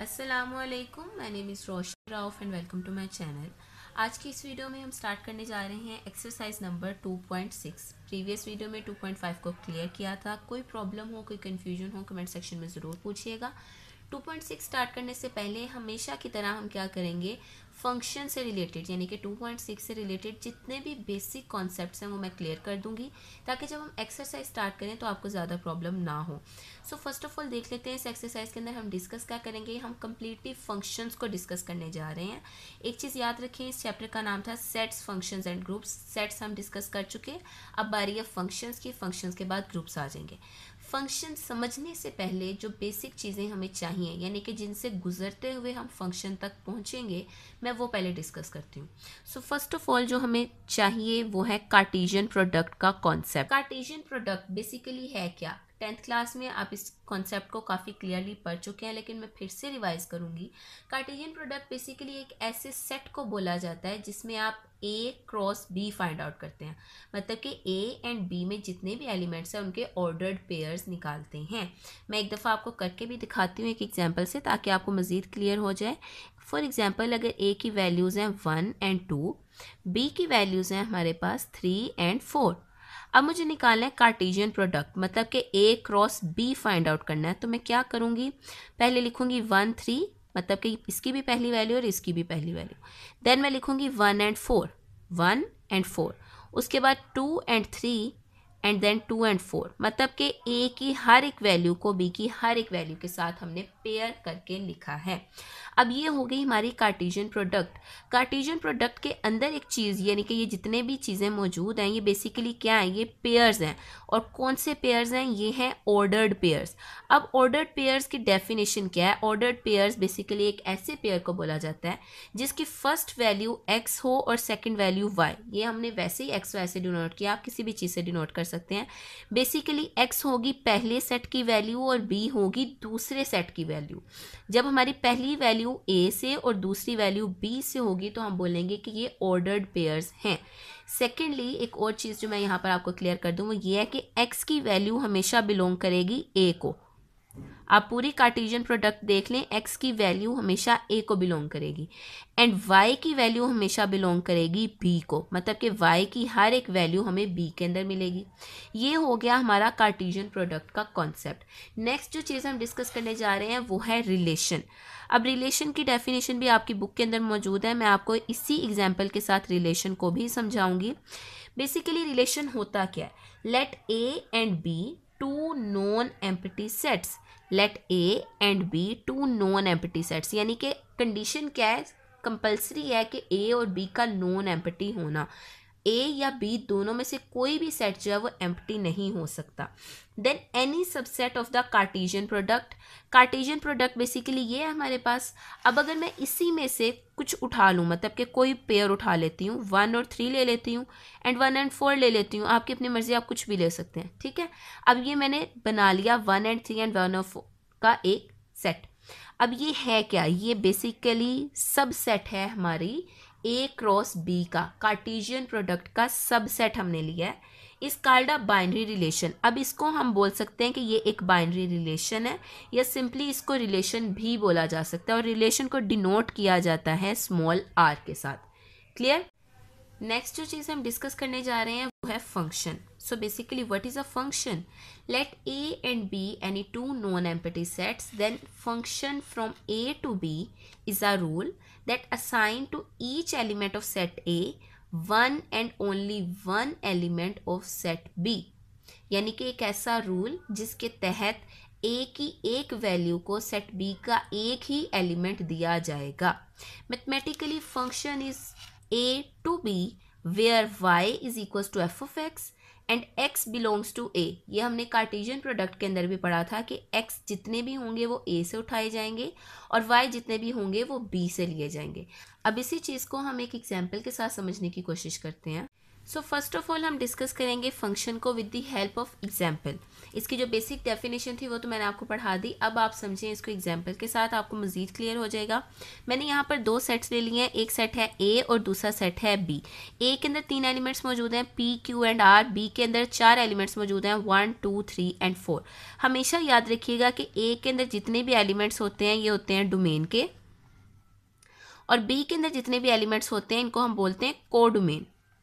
अस्सलामुअलैकुम, my name is Roshan Rauf and welcome to my channel. आज की इस वीडियो में हम स्टार्ट करने जा रहे हैं एक्सरसाइज नंबर 2.6। प्रीवियस वीडियो में 2.5 को क्लियर किया था। कोई प्रॉब्लम हो, कोई कन्फ्यूजन हो, कमेंट सेक्शन में ज़रूर पूछिएगा। 2.6 स्टार्ट करने से पहले हमेशा की तरह हम क्या करेंगे, फंक्शन से रिलेटेड यानी कि 2.6 से रिलेटेड जितने भी बेसिक कॉन्सेप्ट्स हैं वो मैं क्लियर कर दूंगी, ताकि जब हम एक्सरसाइज स्टार्ट करें तो आपको ज़्यादा प्रॉब्लम ना हो। सो फर्स्ट ऑफ ऑल देख लेते हैं इस एक्सरसाइज के अंदर हम डिस्कस क्या करेंगे। हम कंप्लीटली फंक्शंस को डिस्कस करने जा रहे हैं। एक चीज़ याद रखें, इस चैप्टर का नाम था sets, functions and groups. Sets हम डिस्कस कर चुके, अब बारी है फंक्शंस की। फंक्शंस के बाद ग्रुप्स आ जाएंगे। फंक्शन समझने से पहले जो बेसिक चीज़ें हमें चाहिए, यानी कि जिनसे गुजरते हुए हम फंक्शन तक पहुंचेंगे, मैं वो पहले डिस्कस करती हूँ। सो फर्स्ट ऑफ ऑल जो हमें चाहिए वो है कार्टेशियन प्रोडक्ट का कॉन्सेप्ट। कार्टेशियन प्रोडक्ट बेसिकली है क्या? 10th क्लास में आप इस कॉन्सेप्ट को काफ़ी क्लियरली पढ़ चुके हैं, लेकिन मैं फिर से रिवाइज करूंगी। कार्टेशियन प्रोडक्ट बेसिकली एक ऐसे सेट को बोला जाता है जिसमें आप A cross B find out करते हैं। मतलब कि A एंड B में जितने भी एलिमेंट्स हैं उनके ऑर्डर्ड पेयर्स निकालते हैं। मैं एक दफ़ा आपको करके भी दिखाती हूँ एक एग्जांपल से, ताकि आपको मज़ीद क्लियर हो जाए। फॉर एग्जांपल, अगर A की वैल्यूज़ हैं 1 एंड 2, B की वैल्यूज़ हैं हमारे पास 3 एंड 4। अब मुझे निकालना है कार्टेशियन प्रोडक्ट, मतलब कि A cross B find out करना है। तो मैं क्या करूँगी, पहले लिखूँगी 1 3, मतलब कि इसकी भी पहली वैल्यू और इसकी भी पहली वैल्यू। देन मैं लिखूँगी 1 एंड 4, 1 एंड 4। उसके बाद 2 एंड 3 एंड देन 2 एंड 4, मतलब कि A की हर एक वैल्यू को B की हर एक वैल्यू के साथ हमने पेयर करके लिखा है। अब ये हो गई हमारी कार्टेशियन प्रोडक्ट। कार्टेशियन प्रोडक्ट के अंदर एक चीज़, यानी कि ये जितने भी चीज़ें मौजूद हैं ये बेसिकली क्या हैं, ये पेयर्स हैं। और कौन से पेयर्स हैं, ये हैं ऑर्डर्ड पेयर्स। अब ऑर्डर्ड पेयर्स की डेफिनेशन क्या है? ऑर्डर्ड पेयर्स बेसिकली एक ऐसे पेयर को बोला जाता है जिसकी फर्स्ट वैल्यू x हो और सेकंड वैल्यू y। ये हमने वैसे ही x y से डिनोट किया, आप किसी भी चीज़ से डिनोट कर सकते हैं। बेसिकली x होगी पहले सेट की वैल्यू और b होगी दूसरे सेट की वैल्यू। जब हमारी पहली वैल्यू A से और दूसरी वैल्यू B से होगी तो हम बोलेंगे कि ये ऑर्डर्ड पेयर्स हैं। सेकेंडली, एक और चीज़ जो मैं यहाँ पर आपको क्लियर कर दूँ वो ये है कि x की वैल्यू हमेशा बिलोंग करेगी A को। आप पूरी कार्टेशियन प्रोडक्ट देख लें, x की वैल्यू हमेशा A को बिलोंग करेगी एंड y की वैल्यू हमेशा बिलोंग करेगी B को। मतलब कि y की हर एक वैल्यू हमें B के अंदर मिलेगी। ये हो गया हमारा कार्टेशियन प्रोडक्ट का कॉन्सेप्ट। नेक्स्ट जो चीज़ हम डिस्कस करने जा रहे हैं वो है रिलेशन। अब रिलेशन की डेफिनेशन भी आपकी बुक के अंदर मौजूद है, मैं आपको इसी एग्जाम्पल के साथ रिलेशन को भी समझाऊंगी। बेसिकली रिलेशन होता क्या है? Let A and B two non empty sets. Let A and B two non empty sets, यानी कि कंडीशन क्या है, कंपल्सरी है कि A और B का नॉन एम्प्टी होना। A या B दोनों में से कोई भी सेट जो है वो एम्प्टी नहीं हो सकता। Then any subset of the Cartesian product. Cartesian product basically ये है हमारे पास। अब अगर मैं इसी में से कुछ उठा लूँ, मतलब कि कोई पेयर उठा लेती हूँ, 1 और 3 ले लेती हूँ एंड 1 एंड 4 ले लेती हूँ, आपकी अपनी मर्जी, आप कुछ भी ले सकते हैं, ठीक है। अब ये मैंने बना लिया 1 एंड 3 एंड 1 और 4 का एक सेट। अब ये है क्या? ये बेसिकली सब सेट है हमारी A क्रॉस B का, कार्टेशियन प्रोडक्ट का सब सेट हमने लिया है। इस कॉल्ड अ बाइनरी रिलेशन। अब इसको हम बोल सकते हैं कि ये एक बाइनरी रिलेशन है, या सिंपली इसको रिलेशन भी बोला जा सकता है, और रिलेशन को डिनोट किया जाता है स्मॉल r के साथ। क्लियर? नेक्स्ट जो चीज़ हम डिस्कस करने जा रहे हैं वो है function. So basically what is a function? Let A and B any two non-empty sets, then function from A to B is a rule that assign to each element of set A one and only one element of set B। यानी कि एक ऐसा rule जिसके तहत A की एक value को set B का एक ही एलिमेंट दिया जाएगा। Mathematically function is A to B where y is equals to f of x and x belongs to A। ये हमने कार्टेशियन प्रोडक्ट के अंदर भी पढ़ा था कि x जितने भी होंगे वो A से उठाए जाएंगे और y जितने भी होंगे वो B से लिए जाएंगे। अब इसी चीज़ को हम एक एग्जाम्पल के साथ समझने की कोशिश करते हैं। सो फर्स्ट ऑफ ऑल हम डिस्कस करेंगे फंक्शन को with the help of example. इसकी जो बेसिक डेफिनेशन थी वो तो मैंने आपको पढ़ा दी, अब आप समझें इसको एग्जाम्पल के साथ, आपको मजीद क्लियर हो जाएगा। मैंने यहाँ पर दो सेट्स ले लिए हैं, एक सेट है ए और दूसरा सेट है बी। ए के अंदर 3 एलिमेंट्स मौजूद हैं, P Q and R. B के अंदर 4 एलिमेंट्स मौजूद हैं, 1 2 3 एंड 4। हमेशा याद रखिएगा कि ए के अंदर जितने भी एलिमेंट्स होते हैं ये होते हैं डोमेन के, और बी के अंदर जितने भी एलिमेंट्स होते हैं इनको हम बोलते हैं कोडोमेन।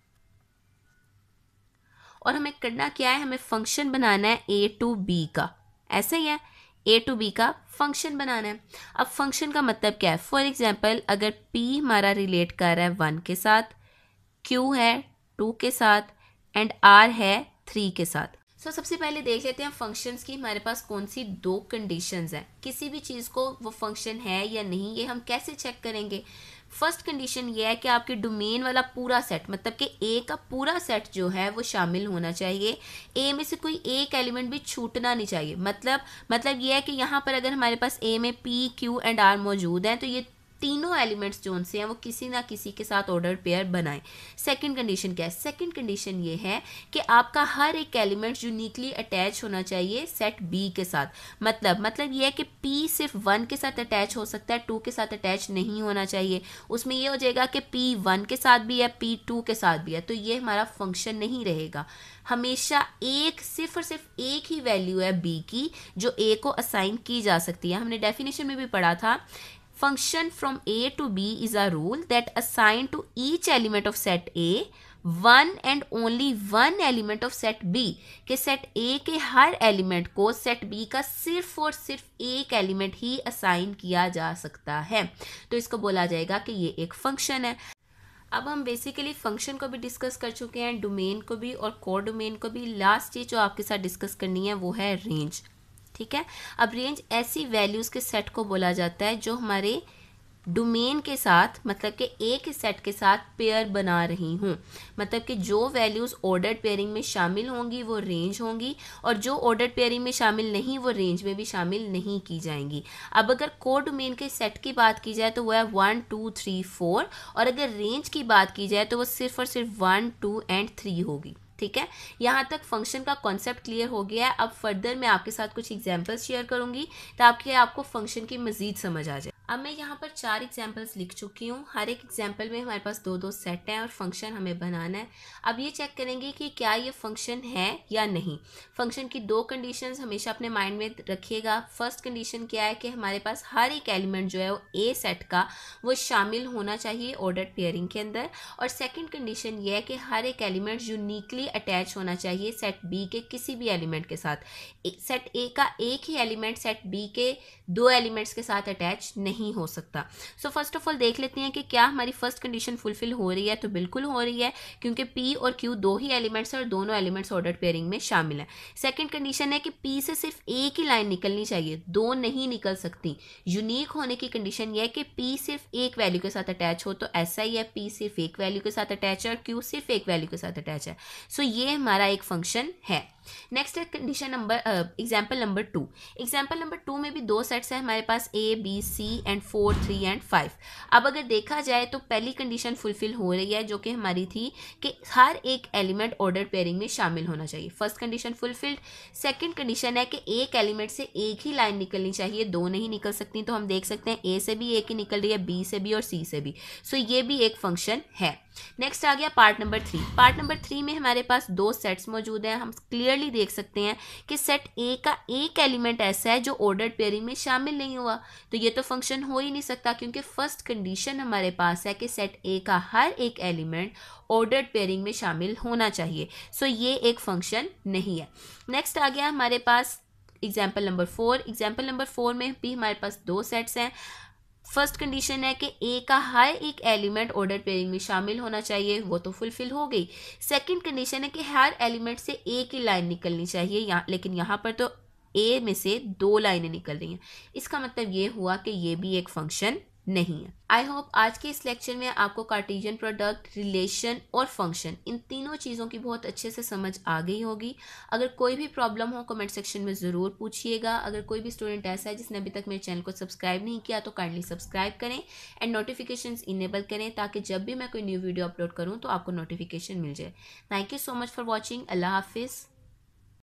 और हमें करना क्या है, हमें फंक्शन बनाना है ए टू बी का, ऐसा ही है, ए टू बी का फंक्शन बनाना है। अब फंक्शन का मतलब क्या है, फॉर एग्जाम्पल अगर पी हमारा रिलेट कर रहा है 1 के साथ, क्यू है 2 के साथ एंड आर है 3 के साथ। सबसे पहले देख लेते हैं फंक्शंस की हमारे पास कौन सी 2 कंडीशंस हैं। किसी भी चीज़ को वो फंक्शन है या नहीं ये हम कैसे चेक करेंगे। फर्स्ट कंडीशन ये है कि आपके डोमेन वाला पूरा सेट, मतलब कि ए का पूरा सेट जो है वो शामिल होना चाहिए। ए में से कोई एक एलिमेंट भी छूटना नहीं चाहिए। मतलब ये है कि यहाँ पर अगर हमारे पास ए में पी क्यू एंड आर मौजूद हैं तो ये तीनों एलिमेंट्स जो उनसे हैं वो किसी ना किसी के साथ ऑर्डर पेयर बनाएं। सेकंड कंडीशन क्या है, सेकंड कंडीशन ये है कि आपका हर एक एलिमेंट यूनिकली अटैच होना चाहिए सेट बी के साथ। मतलब ये है कि पी सिर्फ 1 के साथ अटैच हो सकता है, 2 के साथ अटैच नहीं होना चाहिए। उसमें ये हो जाएगा कि पी 1 के साथ भी है, पी 2 के साथ भी है, तो ये हमारा फंक्शन नहीं रहेगा। हमेशा सिर्फ और सिर्फ एक ही वैल्यू है बी की जो ए को असाइन की जा सकती है। हमने डेफिनेशन में भी पढ़ा था, function from A to B is a rule that assign to each element of set A one and only one element of set B, कि set A के हर एलिमेंट को set B का सिर्फ और सिर्फ एक एलिमेंट ही असाइन किया जा सकता है, तो इसको बोला जाएगा कि ये एक फंक्शन है। अब हम बेसिकली फंक्शन को भी डिस्कस कर चुके हैं, डोमेन को भी और कोड डोमेन को भी। लास्ट चीज जो आपके साथ डिस्कस करनी है वो है रेंज। ठीक है, अब रेंज ऐसी वैल्यूज़ के सेट को बोला जाता है जो हमारे डोमेन के साथ, मतलब कि ए के सेट के साथ पेयर बना रही हूँ। मतलब कि जो वैल्यूज़ ऑर्डर्ड पेयरिंग में शामिल होंगी वो रेंज होंगी, और जो ऑर्डर्ड पेयरिंग में शामिल नहीं वो रेंज में भी शामिल नहीं की जाएंगी। अब अगर कोड डोमेन के सेट की बात की जाए तो वो है 1 2 3 4, और अगर रेंज की बात की जाए तो वो सिर्फ और सिर्फ 1 2 एंड 3 होगी। ठीक है, यहाँ तक फंक्शन का कॉन्सेप्ट क्लियर हो गया है। अब फर्दर मैं आपके साथ कुछ एग्जांपल्स शेयर करूंगी ताकि आपको फंक्शन की मजीद समझ आ जाए। अब मैं यहाँ पर 4 एग्जांपल्स लिख चुकी हूँ। हर एक एग्जांपल में हमारे पास 2-2 सेट हैं और फंक्शन हमें बनाना है। अब ये चेक करेंगे कि क्या ये फंक्शन है या नहीं। फंक्शन की 2 कंडीशंस हमेशा अपने माइंड में रखिएगा। फर्स्ट कंडीशन क्या है कि हमारे पास हर एक एलिमेंट जो है वो ए सेट का वो शामिल होना चाहिए ऑर्डर्ड पेयरिंग के अंदर, और सेकेंड कंडीशन ये है कि हर एक एलिमेंट यूनिकली अटैच होना चाहिए सेट बी के किसी भी एलिमेंट के साथ। सेट ए का एक ही एलिमेंट सेट बी के 2 एलिमेंट्स के साथ अटैच नहीं हो सकता। सो फर्स्ट ऑफ ऑल देख लेते हैं कि क्या हमारी फर्स्ट कंडीशन फुलफिल हो रही है। तो बिल्कुल हो रही है, क्योंकि पी और क्यू 2 ही एलिमेंट्स हैं और दोनों एलिमेंट्स ऑर्डर्ड पेयरिंग में शामिल है। सेकंड कंडीशन है कि पी से सिर्फ एक ही लाइन निकलनी चाहिए, 2 नहीं निकल सकती। यूनिक होने की कंडीशन यह है कि पी सिर्फ एक वैल्यू के साथ अटैच हो, तो ऐसा ही है, पी सिर्फ एक वैल्यू के साथ अटैच है और क्यू सिर्फ एक वैल्यू के साथ अटैच है। सो ये हमारा एक फंक्शन है। नेक्स्ट है condition example number 2। Example number 2 में भी 2 सेट्स हैं हमारे पास, A B C and 4 3 and 5। अब अगर देखा जाए तो पहली कंडीशन फुलफिल हो रही है जो कि हमारी थी कि हर एक एलिमेंट ऑर्डर पेयरिंग में शामिल होना चाहिए। First condition fulfilled. Second condition है कि एक एलिमेंट से एक ही लाइन निकलनी चाहिए, 2 नहीं निकल सकती। तो हम देख सकते हैं ए से भी एक ही निकल रही है, बी से भी और सी से भी। सो ये भी एक फंक्शन है। नेक्स्ट आ गया पार्ट नंबर 3। पार्ट नंबर 3 में हमारे पास 2 सेट्स मौजूद हैं। हम क्लियरली देख सकते हैं कि सेट ए का एक एलिमेंट ऐसा है जो ऑर्डर्ड पेयरिंग में शामिल नहीं हुआ, तो ये तो फंक्शन हो ही नहीं सकता, क्योंकि फर्स्ट कंडीशन हमारे पास है कि सेट ए का हर एक एलिमेंट ऑर्डर्ड पेयरिंग में शामिल होना चाहिए। सो ये एक फंक्शन नहीं है। नेक्स्ट आ गया हमारे पास एग्जाम्पल नंबर 4। एग्जाम्पल नंबर 4 में भी हमारे पास 2 सेट्स हैं। फर्स्ट कंडीशन है कि ए का हर एक एलिमेंट ऑर्डर पेयरिंग में शामिल होना चाहिए, वो तो फुलफिल हो गई। सेकंड कंडीशन है कि हर एलिमेंट से एक ही लाइन निकलनी चाहिए, लेकिन यहाँ पर तो ए में से 2 लाइनें निकल रही हैं। इसका मतलब ये हुआ कि ये भी एक फंक्शन नहीं है। आई होप आज के इस लेक्चर में आपको कार्टेशियन प्रोडक्ट, रिलेशन और फंक्शन, इन तीनों चीज़ों की बहुत अच्छे से समझ आ गई होगी। अगर कोई भी प्रॉब्लम हो कमेंट सेक्शन में ज़रूर पूछिएगा। अगर कोई भी स्टूडेंट ऐसा है जिसने अभी तक मेरे चैनल को सब्सक्राइब नहीं किया तो काइंडली सब्सक्राइब करें एंड नोटिफिकेशंस इनेबल करें, ताकि जब भी मैं कोई न्यू वीडियो अपलोड करूँ तो आपको नोटिफिकेशन मिल जाए। Thank you so much for watching. अल्लाह हाफिज़।